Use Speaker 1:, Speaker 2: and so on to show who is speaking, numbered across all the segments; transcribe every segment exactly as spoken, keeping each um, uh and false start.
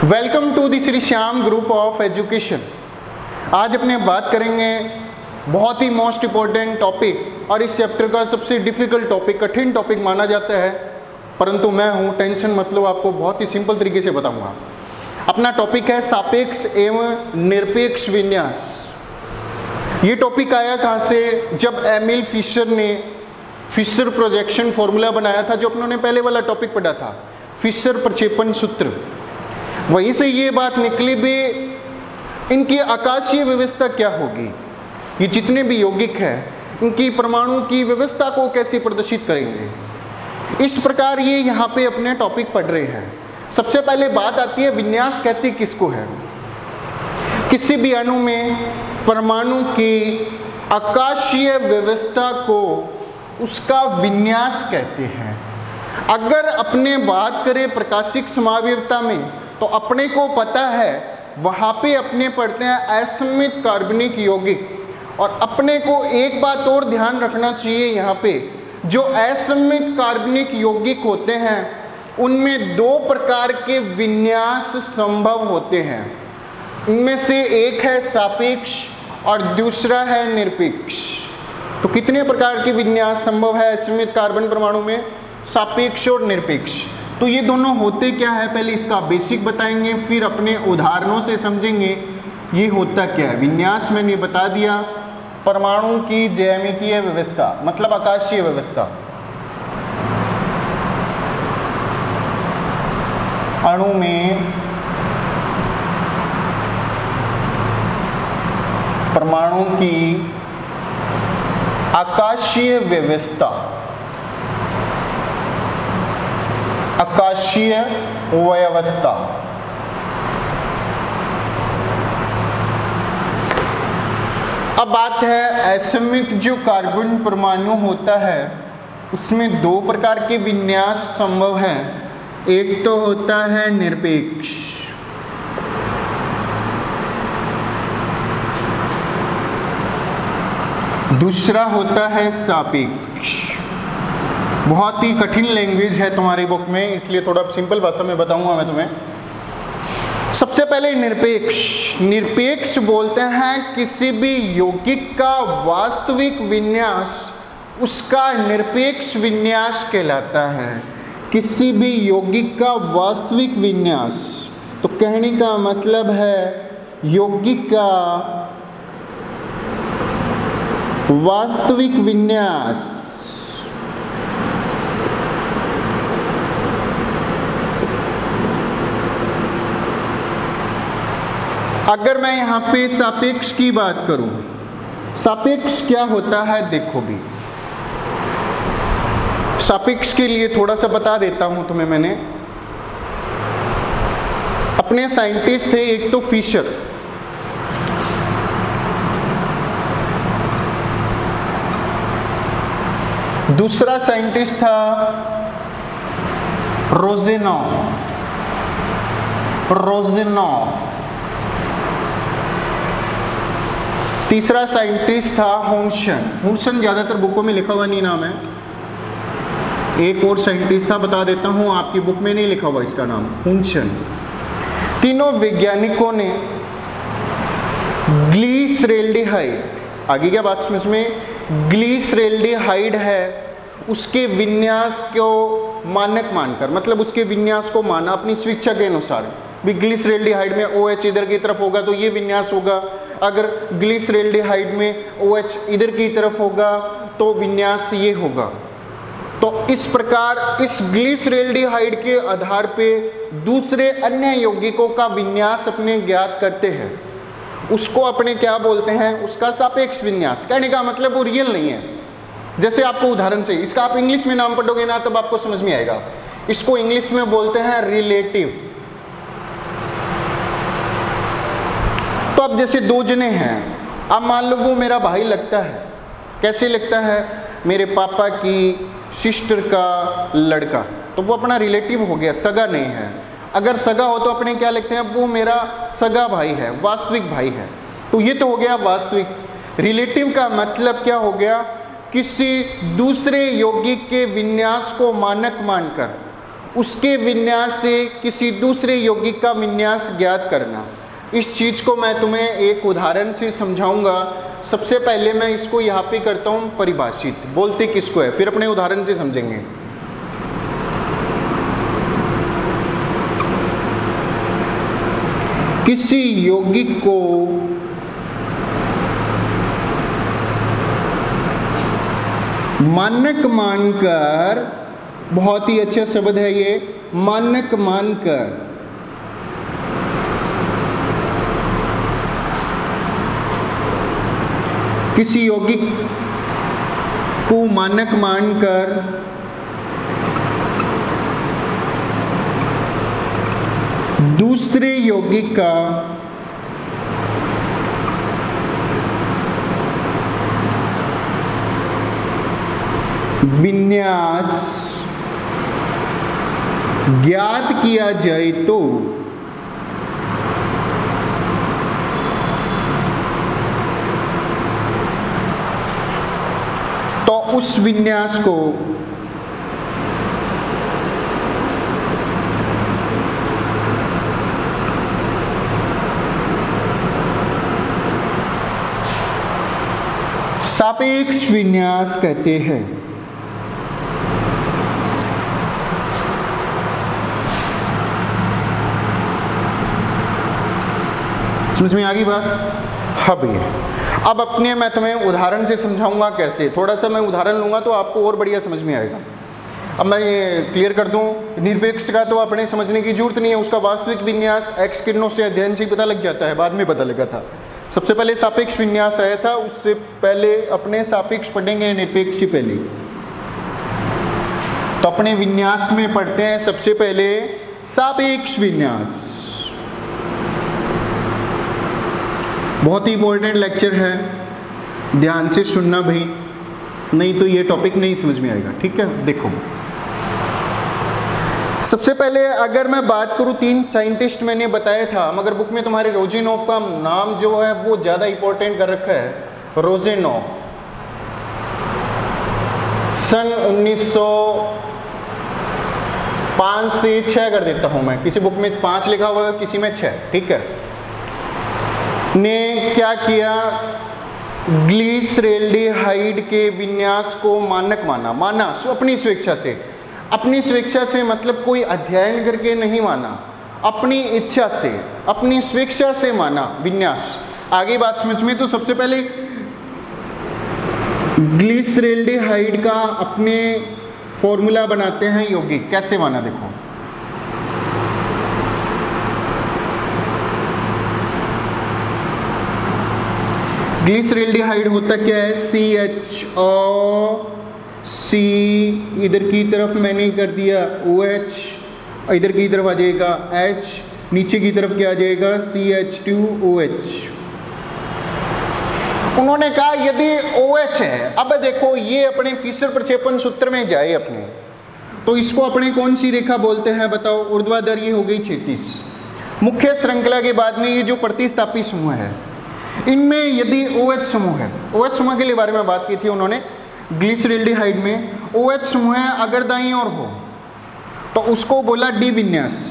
Speaker 1: Welcome to the Shri Shyam group of education. आज अपने बात करेंगे बहुत ही मोस्ट इम्पॉर्टेंट टॉपिक और इस चैप्टर का सबसे डिफ़िकल्ट टॉपिक, कठिन टॉपिक माना जाता है, परंतु मैं हूँ टेंशन मतलब आपको बहुत ही सिंपल तरीके से बताऊँगा। अपना टॉपिक है सापेक्ष एवं निरपेक्ष विन्यास। ये टॉपिक आया कहाँ से? जब एमिल फिशर ने फिशर प्रोजेक्शन फॉर्मूला बनाया था, जो अपनों पहले वाला टॉपिक पढ़ा था, फिशर प्रक्षेपण सूत्र। वहीं से ये बात निकली भी इनकी आकाशीय व्यवस्था क्या होगी, ये जितने भी यौगिक हैं इनकी परमाणु की व्यवस्था को कैसे प्रदर्शित करेंगे। इस प्रकार ये यहाँ पे अपने टॉपिक पढ़ रहे हैं। सबसे पहले बात आती है विन्यास कहते किसको है। किसी भी अणु में परमाणु की आकाशीय व्यवस्था को उसका विन्यास कहते हैं। अगर अपने बात करें प्रकाशिक समावयवता में, तो अपने को पता है वहाँ पे अपने पढ़ते हैं असममित कार्बनिक यौगिक। और अपने को एक बात और ध्यान रखना चाहिए, यहाँ पे जो असममित कार्बनिक यौगिक होते हैं उनमें दो प्रकार के विन्यास संभव होते हैं। इनमें से एक है सापेक्ष और दूसरा है निरपेक्ष। तो कितने प्रकार के विन्यास संभव है असममित कार्बन परमाणु में? सापेक्ष और निरपेक्ष। तो ये दोनों होते क्या है, पहले इसका बेसिक बताएंगे, फिर अपने उदाहरणों से समझेंगे ये होता क्या है। विन्यास मैंने बता दिया, परमाणु की ज्यामितीय व्यवस्था मतलब आकाशीय व्यवस्था। अणु में परमाणु की आकाशीय व्यवस्था, आकाशीय व्यवस्था। अब बात है असममित जो कार्बन परमाणु होता है उसमें दो प्रकार के विन्यास संभव है। एक तो होता है निरपेक्ष, दूसरा होता है सापेक्ष। बहुत ही कठिन लैंग्वेज है तुम्हारी बुक में, इसलिए थोड़ा सिंपल भाषा में बताऊंगा मैं तुम्हें। सबसे पहले निरपेक्ष। निरपेक्ष बोलते हैं किसी भी यौगिक का वास्तविक विन्यास उसका निरपेक्ष विन्यास कहलाता है। किसी भी यौगिक का वास्तविक विन्यास, तो कहने का मतलब है यौगिक का वास्तविक विन्यास अगर मैं यहाँ पे सापेक्ष की बात करूँ, सापेक्ष क्या होता है देखो भी। सापेक्ष के लिए थोड़ा सा बता देता हूँ तुम्हें। मैंने अपने साइंटिस्ट थे, एक तो फिशर, दूसरा साइंटिस्ट था रोजेनॉफ, रोजेनॉफ तीसरा साइंटिस्ट था होन्सन। होन्सन ज़्यादातर बुकों में लिखा हुआ नहीं नाम है। एक और साइंटिस्ट था, बता देता हूँ, आपकी बुक में नहीं लिखा हुआ इसका नाम, होन्सन। तीनों वैज्ञानिकों ने ग्लीसरेल्डिहाइड, आगे क्या बात समझ में, ग्लीसरेल्डिहाइड है उसके विन्यास को मानक मानकर, मतलब उसके विन्यास को माना अपनी स्वेच्छा के अनुसार। भी ग्लीसरेल्डिहाइड में OH इधर की तरफ होगा तो ये विन्यास होगा, अगर ग्लीसरेल्डिहाइड में OH इधर की तरफ होगा तो विन्यास ये होगा। तो इस प्रकार इस ग्लीसरेल्डिहाइड के आधार पे दूसरे अन्य यौगिकों का विन्यास अपने ज्ञात करते हैं। उसको अपने क्या बोलते हैं? उसका सापेक्ष विन्यास। कहने का मतलब वो रियल नहीं है। जैसे आपको उदाहरण से, इसका आप इंग्लिश में नाम पढ़ोगे ना तब आपको समझ में आएगा। इसको इंग्लिश में बोलते हैं रिलेटिव। तो अब जैसे दो जने हैं, अब मान लो वो मेरा भाई लगता है। कैसे लगता है? मेरे पापा की सिस्टर का लड़का, तो वो अपना रिलेटिव हो गया, सगा नहीं है। अगर सगा हो तो अपने क्या लिखते हैं? वो मेरा सगा भाई है, वास्तविक भाई है। तो ये तो हो गया वास्तविक। रिलेटिव का मतलब क्या हो गया? किसी दूसरे यौगिक के विन्यास को मानक मानकर उसके विन्यास से किसी दूसरे यौगिक का विन्यास ज्ञात करना। इस चीज़ को मैं तुम्हें एक उदाहरण से समझाऊंगा। सबसे पहले मैं इसको यहाँ पे करता हूँ परिभाषित, बोलते किसको है, फिर अपने उदाहरण से समझेंगे। किसी यौगिक को मानक मानकर, बहुत ही अच्छा शब्द है ये, मानक मानकर किसी यौगिक को मानक मानकर दूसरे यौगिक का विन्यास ज्ञात किया जाए तो तो उस विन्यास को सापेक्ष विन्यास कहते हैं। समझ में आ गई बात? हाँ भैया, अब अपने मैं तुम्हें उदाहरण से समझाऊंगा कैसे। थोड़ा सा मैं उदाहरण लूंगा तो आपको और बढ़िया समझ में आएगा। अब मैं ये क्लियर कर दूं, निरपेक्ष का तो अपने समझने की जरूरत नहीं है, उसका वास्तविक विन्यास एक्स किरणों से अध्ययन से ही पता लग जाता है, बाद में पता लगा था। सबसे पहले सापेक्ष विन्यास आया था, उससे पहले अपने सापेक्ष पढ़ेंगे निरपेक्ष से पहले। तो अपने विन्यास में पढ़ते हैं सबसे पहले सापेक्ष विन्यास। बहुत ही इंपॉर्टेंट लेक्चर है, ध्यान से सुनना भाई, नहीं तो ये टॉपिक नहीं समझ में आएगा। ठीक है, देखो सबसे पहले अगर मैं बात करूं, तीन साइंटिस्ट मैंने बताया था, मगर बुक में तुम्हारे रोजेनॉफ का नाम जो है वो ज़्यादा इंपॉर्टेंट कर रखा है। रोजेनॉफ सन उन्नीस सौ पाँच से छः कर देता हूं मैं, किसी बुक में पाँच लिखा हुआ है, किसी में छः। ठीक है, ने क्या किया, ग्लिसरेल्डिहाइड के विन्यास को मानक माना। माना अपनी स्वेच्छा से, अपनी स्वेच्छा से मतलब कोई अध्ययन करके नहीं माना, अपनी इच्छा से, अपनी स्वेच्छा से माना विन्यास। आगे बात समझ में। तो सबसे पहले ग्लिसरेल्डिहाइड का अपने फॉर्मूला बनाते हैं यौगिक, कैसे माना देखो। ग्लिसरेल्डिहाइड होता क्या है, सी एच ओ सी, इधर की तरफ मैंने कर दिया ओ एच, इधर की तरफ आ जाएगा H, नीचे की तरफ क्या आ जाएगा C H two O H. उन्होंने कहा यदि OH है, अब देखो ये अपने फिशर प्रक्षेपण सूत्र में जाए अपने, तो इसको अपने कौन सी रेखा बोलते हैं बताओ। ऊर्ध्वाधर ये हो गई छत्तीस। मुख्य श्रृंखला के बाद में ये जो प्रतिस्थापी समूह है, इनमें यदि OH समूह है, OH समूह के लिए बारे में बात की थी उन्होंने, ग्लिसरेल्डिहाइड में OH समूह है अगर दाईं ओर हो तो उसको बोला डी विन्यास।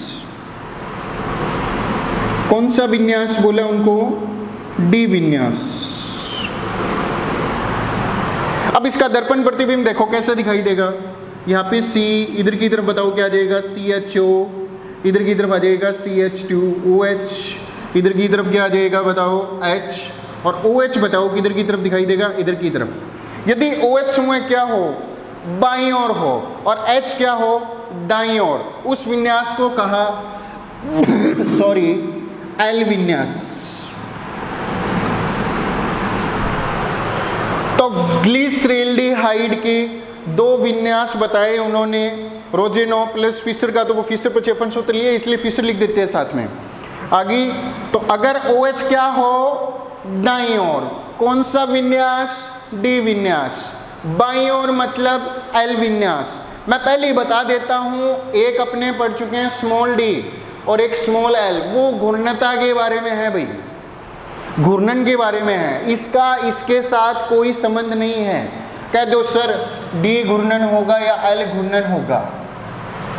Speaker 1: कौन सा विन्यास बोला उनको, डी विन्यास। अब इसका दर्पण प्रतिबिंब देखो कैसा दिखाई देगा, यहाँ पे C, इधर की तरफ बताओ क्या आ जाएगा सी एच ओ, इधर की तरफ आ जाएगा C H two O H, इधर की तरफ क्या आ जाएगा बताओ H, और OH बताओ किधर की तरफ दिखाई देगा, इधर की तरफ। यदि OH समूह क्या हो, बाईं ओर हो, और H क्या हो, दाईं ओर, उस विन्यास को कहा सॉरी एल विन्यास। तो ग्लिसरेल्डिहाइड के दो विन्यास बताए उन्होंने, रोजेनॉफ प्लस फिशर का, तो वो फिशर प्रक्षेपण सूत्र लिए इसलिए फिशर लिख देते हैं साथ में आगे। तो अगर OH क्या हो, दाईं ओर, कौन सा विन्यास, डी विन्यास। बाईं ओर मतलब एल विन्यास। मैं पहले ही बता देता हूं, एक अपने पढ़ चुके हैं स्मॉल डी और एक स्मॉल एल, वो घूर्णनता के बारे में है भाई, घूर्णन के बारे में है, इसका इसके साथ कोई संबंध नहीं है। कह दो सर डी घूर्णन होगा या एल घूर्णन होगा,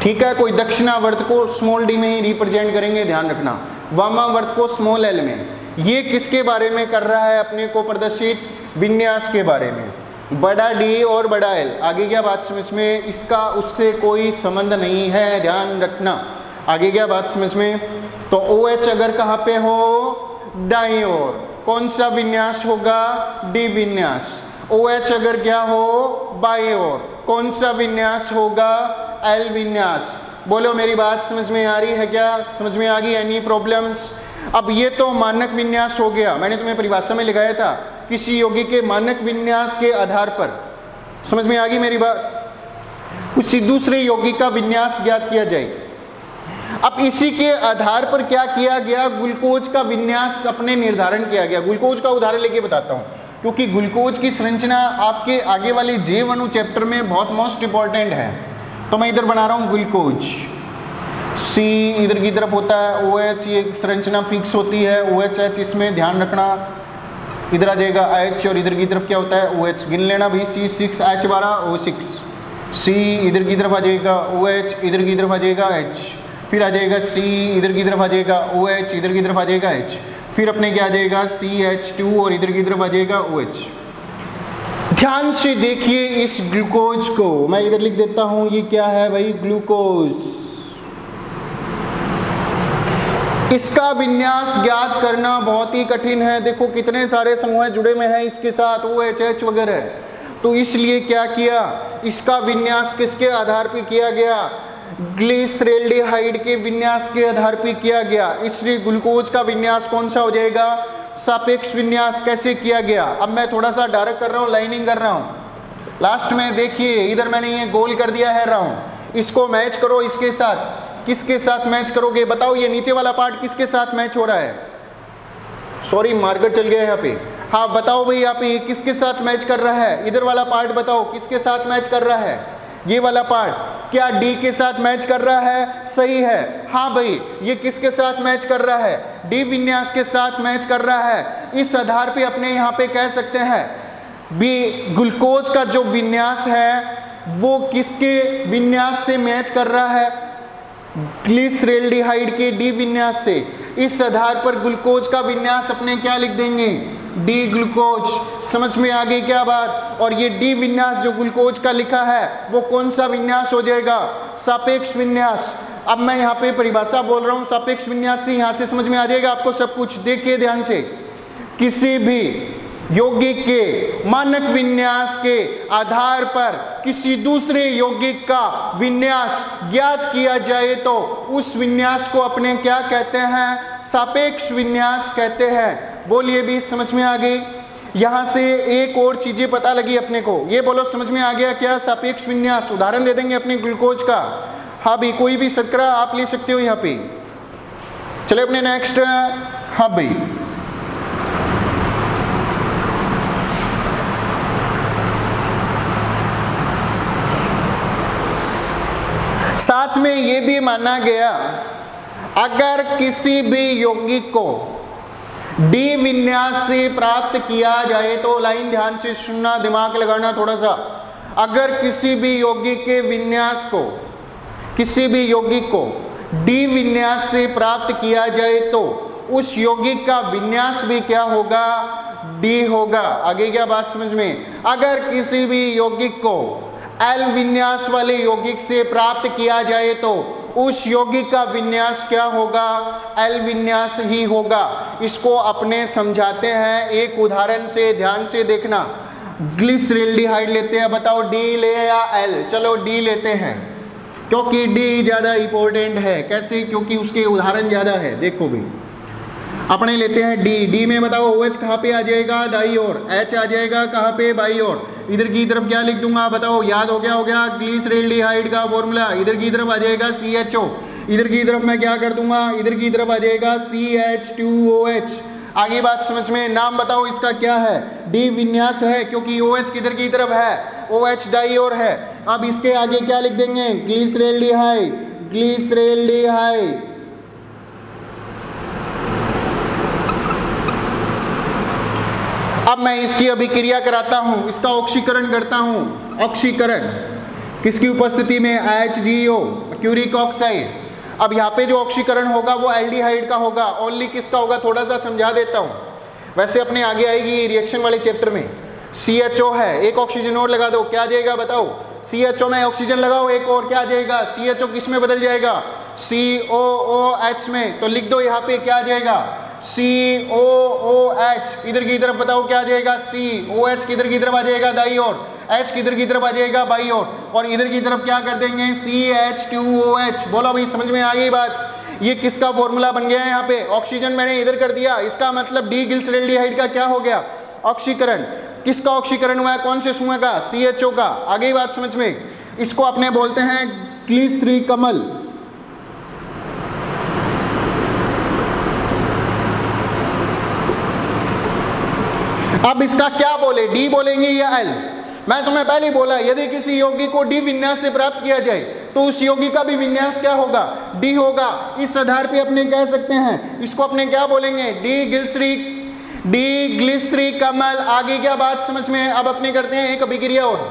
Speaker 1: ठीक है। कोई दक्षिणावर्त को स्मॉल डी में ही रिप्रेजेंट करेंगे, ध्यान रखना, वामावर्त को स्मॉल एल में। ये किसके बारे में कर रहा है अपने को प्रदर्शित? विन्यास के बारे में। बड़ा डी और बड़ा एल, आगे क्या बात समझ में? इसका उससे कोई संबंध नहीं है, ध्यान रखना। आगे क्या बात समझ में? तो ओ एच अगर कहाँ पे हो? दाईं ओर, कौन सा विन्यास होगा? डी विन्यास। ओ एच अगर क्या हो? बाईं ओर, कौन सा विन्यास होगा? एल विन्यास। बोलो मेरी बात समझ में आ रही है क्या? समझ में आ गई? Any problems? अब ये तो मानक विन्यास हो गया, मैंने तुम्हें परिभाषा में लिखाया था, किसी योगी के मानक विन्यास के आधार पर। समझ में आ गई मेरी बात? किसी दूसरे योगी का विन्यास ज्ञात किया जाए। अब इसी के आधार पर क्या किया गया? ग्लूकोज का विन्यास अपने निर्धारण किया गया। ग्लूकोज का उदाहरण लेके बताता हूँ, क्योंकि ग्लूकोज की संरचना आपके आगे वाले जैव अणु चैप्टर में बहुत मोस्ट इंपॉर्टेंट है। तो मैं इधर बना रहा हूँ ग्लूकोज, सी इधर की तरफ होता है, ओ एच, ये संरचना फिक्स होती है, ओ एच एच, इसमें ध्यान रखना, इधर आ जाएगा एच और इधर की तरफ क्या होता है? O H. गिन लेना भी, सी सिक्स, एच बारह, ओ सिक्स। सी इधर की तरफ आ जाएगा ओ एच, इधर की तरफ आ जाएगा एच, फिर आ जाएगा सी, इधर की तरफ आ जाएगा ओ एच, इधर की तरफ आ जाएगा एच, फिर अपने क्या आ जाएगा सी एच टू और इधर की तरफ आ जाएगा ओ एच। ध्यान से देखिए इस ग्लूकोज को, मैं इधर लिख देता हूं, ये क्या है भाई? ग्लूकोज। इसका विन्यास ज्ञात करना बहुत ही कठिन है। देखो कितने सारे समूह जुड़े हुए हैं इसके साथ, ओ एच एच वगैरह। तो इसलिए क्या किया? इसका विन्यास किसके आधार पर किया गया? ग्लिसरेल्डिहाइड के विन्यास के आधार पर किया गया। इसलिए ग्लूकोज का विन्यास कौन सा हो जाएगा? सापेक्ष विन्यास। कैसे किया गया? अब मैं थोड़ा सा डायरेक्ट कर रहा हूँ, लाइनिंग कर रहा हूँ। लास्ट में देखिए इधर मैंने ये गोल कर दिया है राउंड, इसको मैच करो इसके साथ। किसके साथ मैच करोगे? बताओ ये नीचे वाला पार्ट किसके साथ मैच हो रहा है? सॉरी मार्कर चल गया यहाँ पे। हाँ बताओ भाई यहाँ पे ये किसके साथ मैच कर रहा है? इधर वाला पार्ट बताओ किसके साथ मैच कर रहा है? ये वाला पार्ट क्या डी के साथ मैच कर रहा है? सही है। हाँ भाई ये किसके साथ मैच कर रहा है? डी विन्यास के साथ मैच कर रहा है। इस आधार पे अपने यहाँ पे कह सकते हैं बी ग्लूकोज का जो विन्यास है वो किसके विन्यास से मैच कर रहा है? ग्लिसरेल्डिहाइड के डी विन्यास से। इस आधार पर ग्लूकोज का विन्यास अपने क्या लिख देंगे? D glucose. समझ में आ गई क्या बात? और ये डी विन्यास जो ग्लूकोज का लिखा है वो कौन सा विन्यास हो जाएगा? सापेक्ष विन्यास। अब मैं यहाँ पे परिभाषा बोल रहा हूँ सापेक्ष विन्यास से, यहाँ से समझ में आ जाएगा आपको सब कुछ। देखिए ध्यान से, किसी भी यौगिक के मानक विन्यास के आधार पर किसी दूसरे यौगिक का विन्यास ज्ञात किया जाए तो उस विन्यास को अपने क्या कहते हैं? सापेक्ष विन्यास कहते हैं। बोलिए भी, समझ में आ गई? यहाँ से एक और चीजें पता लगी अपने को, ये बोलो समझ में आ गया क्या? सापेक्ष विन्यास। उदाहरण दे देंगे अपने ग्लूकोज का। हाँ भाई कोई भी शर्करा आप ले सकते हो यहाँ पे। चले अपने नेक्स्ट। हाँ भाई साथ में ये भी माना गया अगर किसी भी यौगिक को डी विन्यास से प्राप्त किया जाए तो, लाइन ध्यान से सुनना, दिमाग लगाना थोड़ा सा। अगर किसी भी यौगिक के विन्यास को किसी भी यौगिक को डी विन्यास से प्राप्त किया जाए तो उस यौगिक का विन्यास भी क्या होगा? डी होगा। आगे क्या बात समझ में? अगर किसी भी यौगिक को एल विन्यास वाले यौगिक से प्राप्त किया जाए तो उस यौगिक का विन्यास क्या होगा? एल विन्यास ही होगा। इसको अपने समझाते हैं एक उदाहरण से, ध्यान से देखना। ग्लिसरेल्डिहाइड लेते हैं, बताओ डी ले या एल? चलो डी लेते हैं क्योंकि डी ज़्यादा इंपॉर्टेंट है। कैसे? क्योंकि उसके उदाहरण ज़्यादा है। देखो भी अपने लेते हैं डी। डी में बताओ ओ एच कहाँ पे आ जाएगा? दाई ओर। एच आ जाएगा कहाँ पे? बाई ओर। इधर की तरफ क्या लिख दूंगा? बताओ, याद हो गया? हो गया ग्लिसरेल्डिहाइड का फॉर्मूला। इधर की तरफ आ जाएगा सी एच ओ, इधर की तरफ मैं क्या कर दूंगा? इधर की तरफ आ जाएगा C H two O H. आगे बात समझ में? नाम बताओ इसका क्या है? डी विन्यास है क्योंकि ओ एच किधर की तरफ है? ओ एच दाई ओर है। अब इसके आगे क्या लिख देंगे? ग्लिसरेल्डिहाइड। ग्लिसरेल्डिहाइड अब मैं इसकी अभिक्रिया कराता हूं, इसका ऑक्सीकरण करता हूं। ऑक्सीकरण किसकी उपस्थिति में? H G O. Cupric oxide. अब यहाँ पे जो ऑक्सीकरण होगा वो एल्डिहाइड का होगा, ओनली किसका होगा थोड़ा सा समझा देता हूँ, वैसे अपने आगे आएगी रिएक्शन वाले चैप्टर में। सी एच ओ है, एक ऑक्सीजन और लगा दो, क्या आ जाएगा बताओ, सी एच ओ में ऑक्सीजन लगाओ एक और, क्या आ जाएगा, सी एच ओ किस में बदल जाएगा, सी ओ ओ एच में, तो लिख दो यहाँ पे क्या आ जाएगा, सी ओ ओ एच। इधर की तरफ बताओ क्या आ जाएगा, सी ओ एच किधर की तरफ आ जाएगा दाई और, एच किधर की तरफ आ जाएगा बाई और, और इधर की तरफ क्या कर देंगे C H two O H. बोलो भाई समझ में आ गई बात। ये किसका फॉर्मूला बन गया है, यहाँ पे ऑक्सीजन मैंने इधर कर दिया, इसका मतलब डी गिल्सरेल्डिहाइड का क्या हो गया, ऑक्सीकरण। किसका ऑक्सीकरण हुआ है, कौन से समूह का, सी एच ओ का। आगे बात समझ में, इसको अपने बोलते हैं ग्लिसरीकमल। अब इसका क्या बोले, डी बोलेंगे या एल। मैं तुम्हें पहले बोला यदि किसी यौगिक को डी विन्यास से प्राप्त किया जाए तो उस यौगिक का भी विन्यास क्या होगा, डी होगा। इस आधार पे अपने कह सकते हैं इसको अपने क्या बोलेंगे, डी ग्लिसरी डी ग्लिसरीकमल। आगे क्या बात समझ में। अब अपने करते हैं एक अभिक्रिया और,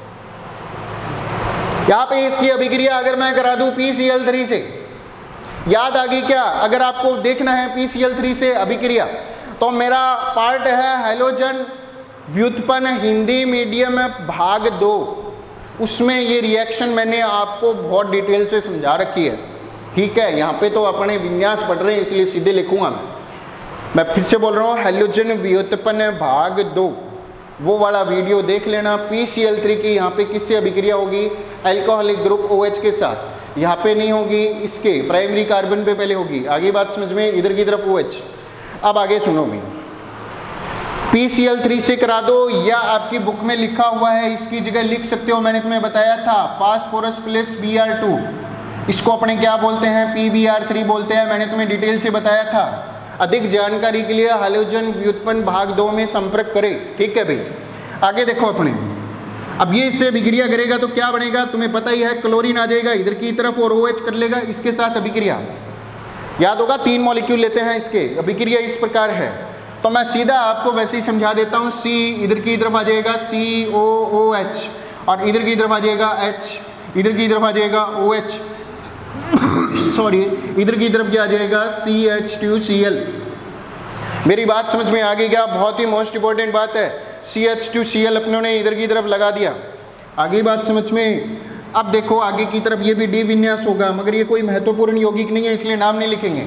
Speaker 1: यहाँ पे इसकी अभिक्रिया अगर मैं करा दूं पी सी एल थ्री से, याद आ गई क्या, अगर आपको देखना है पी सी एल थ्री से अभिक्रिया तो मेरा पार्ट है हैलोजन व्युत्पन्न हिंदी मीडियम भाग दो, उसमें ये रिएक्शन मैंने आपको बहुत डिटेल से समझा रखी है, ठीक है। यहाँ पे तो अपने विन्यास पढ़ रहे हैं इसलिए सीधे लिखूंगा मैं मैं फिर से बोल रहा हूँ हैलोजन व्युत्पन्न भाग दो, वो वाला वीडियो देख लेना। पी सी एल थ्री की यहाँ पे किससे अभिक्रिया होगी, अल्कोहलिक ग्रुप ओ एच के साथ, यहाँ पे नहीं होगी, इसके प्राइमरी कार्बन पे पहले होगी। आगे बात समझ में, इधर की तरफ ओ एच। अब आगे सुनो भी, पी सी एल थ्री से करा दो या आपकी बुक में लिखा हुआ है इसकी जगह लिख सकते हो, मैंने तुम्हें बताया था phosphorus plus B R two, इसको अपने क्या बोलते हैं, पी बी आर थ्री बोलते हैं, मैंने तुम्हें डिटेल से बताया था। अधिक जानकारी के लिए हैलोजन व्युत्पन्न भाग दो में संपर्क करें, ठीक है भाई। आगे देखो अपने, अब ये इससे अभिक्रिया करेगा तो क्या बनेगा तुम्हें पता ही है, क्लोरीन आ जाएगा इधर की तरफ और ओ एच कर लेगा इसके साथ अभिक्रिया, याद होगा तीन मॉलिक्यूल लेते हैं इसके, अभिक्रिया इस प्रकार है। तो मैं सीधा आपको वैसे ही समझा देता हूँ, सी इधर की तरफ आ जाएगा सी ओ ओ एच, और इधर की तरफ आ जाएगा एच, इधर की तरफ आ जाएगा ओ एच, सॉरी इधर की तरफ क्या आ जाएगा C H two C L. मेरी बात समझ में आ गई क्या, बहुत ही मोस्ट इंपॉर्टेंट बात है, C H two C L अपनों ने इधर की तरफ लगा दिया। आगे बात समझ में। अब देखो आगे की तरफ ये भी डी विन्यास होगा, मगर ये कोई महत्वपूर्ण यौगिक नहीं है इसलिए नाम नहीं लिखेंगे,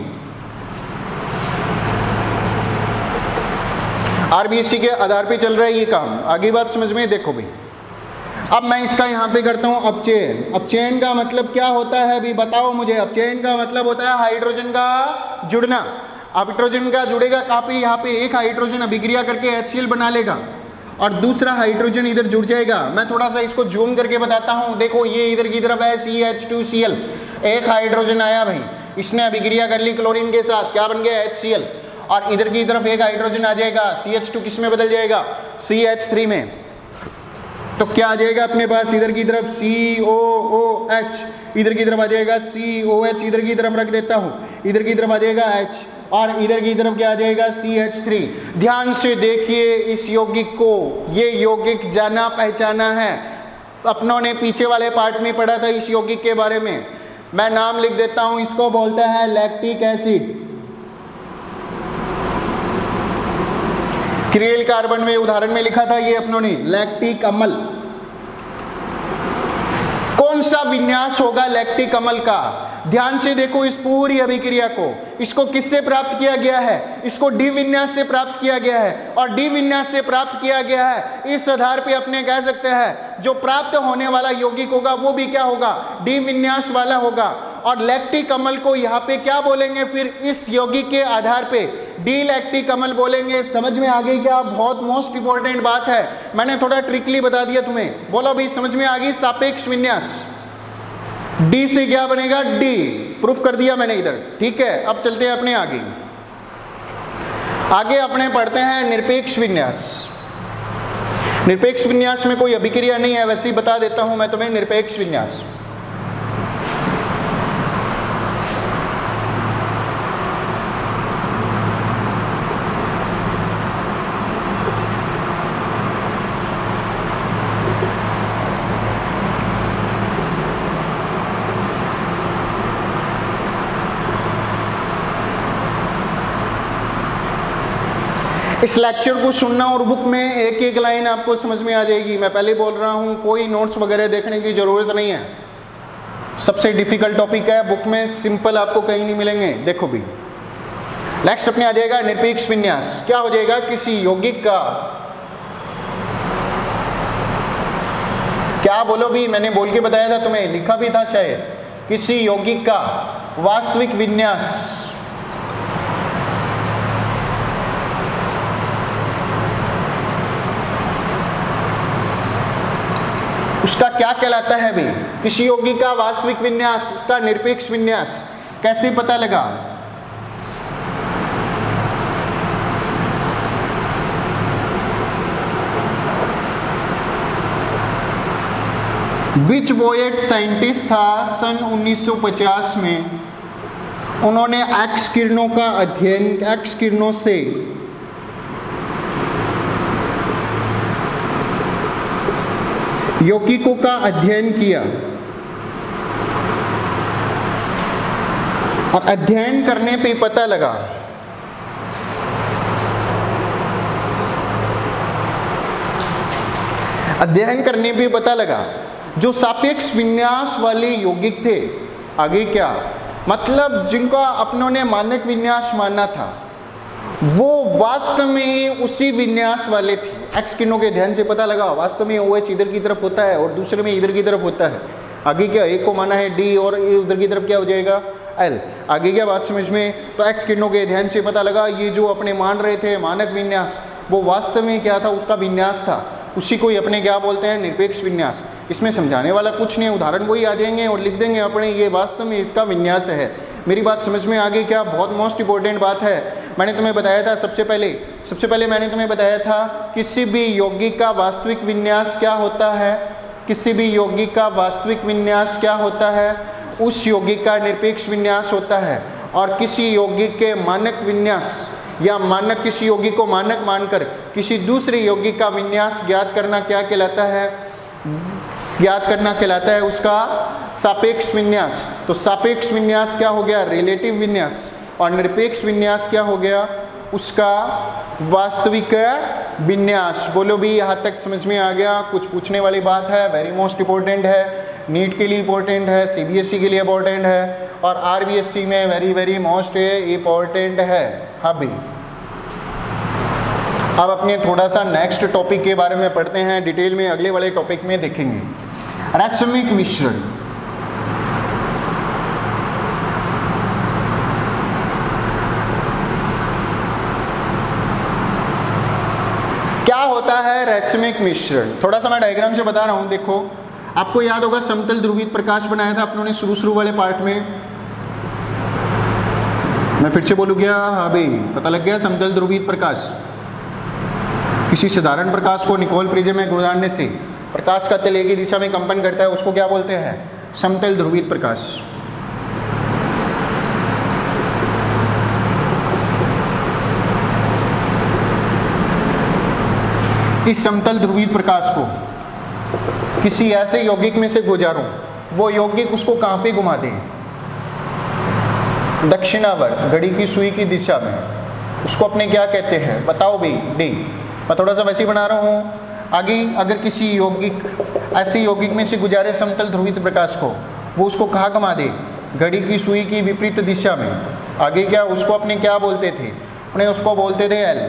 Speaker 1: आरबीसी के आधार पे चल रहा है ये काम। आगे बात समझ में, देखो भाई अब मैं इसका यहाँ पे करता हूँ अपचयन। अपचयन का मतलब क्या होता है अभी बताओ मुझे, अपचयन का मतलब होता है हाइड्रोजन का जुड़ना। हाइड्रोजन का जुड़ेगा कहाँ पे, यहाँ पे एक हाइड्रोजन अभिक्रिया करके एच सी एल बना लेगा और दूसरा हाइड्रोजन इधर जुड़ जाएगा। मैं थोड़ा सा इसको जूम करके बताता हूँ, देखो ये इधर की तरफ है C H two C L, एक हाइड्रोजन आया भाई, इसने अभिक्रिया कर ली क्लोरीन के साथ, क्या बन गया एच सी एल, और इधर की तरफ एक हाइड्रोजन आ जाएगा सी एच टू किस में बदल जाएगा सी एच थ्री में, तो क्या आ जाएगा अपने पास इधर की तरफ सी ओ ओ एच, इधर की तरफ आ जाएगा सी ओ एच, इधर की तरफ रख देता हूँ, इधर की तरफ आ जाएगा H और इधर की तरफ क्या आ जाएगा सी एच थ्री। ध्यान से देखिए इस यौगिक को, ये यौगिक जाना पहचाना है, अपनों ने पीछे वाले पार्ट में पढ़ा था इस यौगिक के बारे में। मैं नाम लिख देता हूँ, इसको बोलता है लैक्टिक एसिड। क्रियल कार्बन में उदाहरण में लिखा था ये अपनों ने लैक्टिक अम्ल। कौन सा विन्यास होगा लैक्टिक अम्ल का, ध्यान से देखो इस पूरी अभिक्रिया को, इसको किससे प्राप्त किया गया है, इसको डी विन्यास से प्राप्त किया गया है, और डी विन्यास से प्राप्त किया गया है इस आधार पे अपने कह सकते हैं जो प्राप्त होने वाला यौगिक होगा वो भी क्या होगा डी विन्यास वाला होगा। और लैक्टिक अम्ल को यहाँ पे क्या बोलेंगे फिर, इस यौगिक के आधार पे डी लैक्टिक अम्ल बोलेंगे। समझ में आ गई क्या, बहुत मोस्ट इंपॉर्टेंट बात है, मैंने थोड़ा ट्रिकली बता दिया तुम्हें। बोलो भाई समझ में आ गई, सापेक्ष विन्यास डी से क्या बनेगा डी, प्रूफ कर दिया मैंने इधर, ठीक है। अब चलते हैं अपने आगे, आगे अपने पढ़ते हैं निरपेक्ष विन्यास। निरपेक्ष विन्यास में कोई अभिक्रिया नहीं है, वैसे ही बता देता हूं मैं तुम्हें निरपेक्ष विन्यास। इस लेक्चर को सुनना और बुक में एक एक लाइन आपको समझ में आ जाएगी। मैं पहले बोल रहा हूँ, कोई नोट्स वगैरह देखने की ज़रूरत नहीं है। सबसे डिफिकल्ट टॉपिक है, बुक में सिंपल आपको कहीं नहीं मिलेंगे। देखो भी, नेक्स्ट अपने आ जाएगा निरपेक्ष विन्यास। क्या हो जाएगा? किसी यौगिक का, क्या बोलो भी, मैंने बोल के बताया था तुम्हें, लिखा भी था शायद, किसी यौगिक का वास्तविक विन्यास। उसका क्या कहलाता है भाई? किसी यौगिक का वास्तविक विन्यास, उसका निरपेक्ष विन्यास कैसे पता लगा? विच वोयट साइंटिस्ट था सन उन्नीस सौ पचास में, उन्होंने एक्स किरणों का अध्ययन, एक्स किरणों से यौगिकों का अध्ययन किया और अध्ययन करने पे पता लगा अध्ययन करने पे पता लगा जो सापेक्ष विन्यास वाले यौगिक थे, आगे क्या मतलब जिनका अपनों ने मानक विन्यास माना था, वो वास्तव में उसी विन्यास वाले थे। एक्स किरणों के ध्यान से पता लगा वास्तव में ओ एच इधर की तरफ होता है और दूसरे में इधर की तरफ होता है। आगे क्या, एक को माना है डी और उधर की तरफ क्या हो जाएगा एल। आगे क्या बात समझ में? तो एक्स किरणों के ध्यान से पता लगा ये जो अपने मान रहे थे मानक विन्यास, वो वास्तव में क्या था, उसका विन्यास था। उसी को ही अपने क्या बोलते हैं, निरपेक्ष विन्यास। इसमें समझाने वाला कुछ नहीं है, उदाहरण वही आ जाएंगे और लिख देंगे अपने, ये वास्तव में इसका विन्यास है। मेरी बात समझ में आगे क्या? बहुत मोस्ट इंपॉर्टेंट बात है। मैंने तुम्हें बताया था सबसे पहले सबसे पहले मैंने तुम्हें बताया था किसी भी यौगिक का वास्तविक विन्यास क्या होता है, किसी भी यौगिक का वास्तविक विन्यास क्या होता है, उस यौगिक का निरपेक्ष विन्यास होता है। और किसी यौगिक के मानक विन्यास या मानक, किसी यौगिक को मानक मानकर किसी दूसरे यौगिक का विन्यास ज्ञात करना क्या कहलाता है? ज्ञात करना कहलाता है उसका सापेक्ष विन्यास। तो सापेक्ष विन्यास क्या हो गया? रिलेटिव विन्यास। और निरपेक्ष विन्यास क्या हो गया? उसका वास्तविक विन्यास। बोलो भी, यहाँ तक समझ में आ गया? कुछ पूछने वाली बात है? वेरी मोस्ट इंपॉर्टेंट है, नीट के लिए इंपॉर्टेंट है, सीबीएसई के लिए इंपॉर्टेंट है और आरबीएसई में वेरी वेरी मोस्ट इंपॉर्टेंट है। हाँ भी, अब अपने थोड़ा सा नेक्स्ट टॉपिक के बारे में पढ़ते हैं, डिटेल में अगले वाले टॉपिक में देखेंगे। रासायनिक मिश्रण। क्या होता है रासायनिक मिश्रण? थोड़ा सा मैं डायग्राम से बता रहा हूं। देखो, आपको याद होगा समतल ध्रुवित प्रकाश बनाया था अपनों ने शुरू शुरू वाले पार्ट में। मैं फिर से बोलूँ क्या? हाँ भाई, पता लग गया? समतल ध्रुवित प्रकाश, किसी साधारण प्रकाश को निकोल प्रिज्म में गुजारने से प्रकाश का तल एक ही दिशा में कंपन करता है, उसको क्या बोलते हैं? समतल ध्रुवित प्रकाश। इस समतल ध्रुवित प्रकाश को किसी ऐसे यौगिक में से गुजारूं, वो यौगिक उसको कहाँ पे घुमा दे? दक्षिणावर्त, घड़ी की सुई की दिशा में। उसको अपने क्या कहते हैं? बताओ भाई। डी। मैं थोड़ा सा वैसे ही बना रहा हूँ। आगे अगर किसी यौगिक, ऐसे यौगिक में से गुजारे समतल ध्रुवित प्रकाश को, वो उसको कहाँ घुमा दे? घड़ी की सुई की विपरीत दिशा में। आगे क्या, उसको अपने क्या बोलते थे? अपने उसको बोलते थे एल।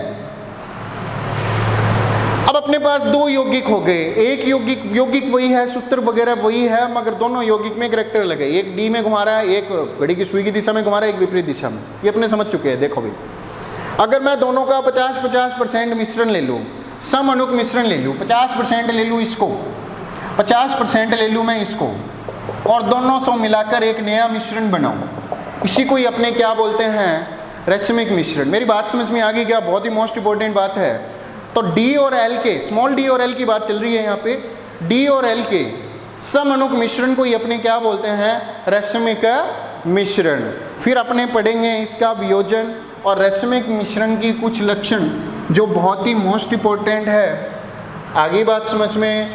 Speaker 1: अब अपने पास दो यौगिक हो गए। एक यौगिक यौगिक वही है, सूत्र वगैरह वही है, मगर दोनों यौगिक में करैक्टर लगे। एक डी में घुमा रहा है, एक घड़ी की सुई की दिशा में घुमा रहा है, एक विपरीत दिशा में। ये अपने समझ चुके हैं। देखो भाई, अगर मैं दोनों का पचास पचास परसेंट मिश्रण ले लूँ, सम अणुक मिश्रण ले लूँ, पचास परसेंट ले लूँ इसको, पचास परसेंट ले लूँ मैं इसको, और दोनों को मिलाकर एक नया मिश्रण बनाऊँ, इसी को ही अपने क्या बोलते हैं? रासायनिक मिश्रण। मेरी बात समझ में आ गई क्या? बहुत ही मोस्ट इंपॉर्टेंट बात है। तो डी और एल के, स्मॉल डी और एल की बात चल रही है यहाँ पे। डी और एल के सम अणुक मिश्रण को ही अपने क्या बोलते हैं? रासायनिक मिश्रण। फिर अपने पढ़ेंगे इसका वियोजन और रासायनिक मिश्रण की कुछ लक्षण जो बहुत ही मोस्ट इंपॉर्टेंट है। आगे बात समझ में?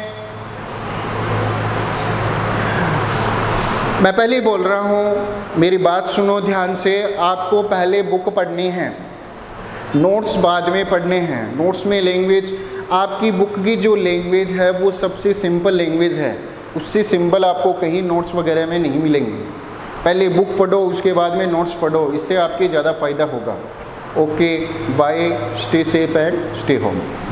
Speaker 1: मैं पहले ही बोल रहा हूँ, मेरी बात सुनो ध्यान से। आपको पहले बुक पढ़नी है, नोट्स बाद में पढ़ने हैं। नोट्स में लैंग्वेज, आपकी बुक की जो लैंग्वेज है वो सबसे सिंपल लैंग्वेज है, उससे सिंपल आपको कहीं नोट्स वगैरह में नहीं मिलेंगे। पहले बुक पढ़ो, उसके बाद में नोट्स पढ़ो, इससे आपके ज़्यादा फ़ायदा होगा। Okay bye, stay safe and stay home.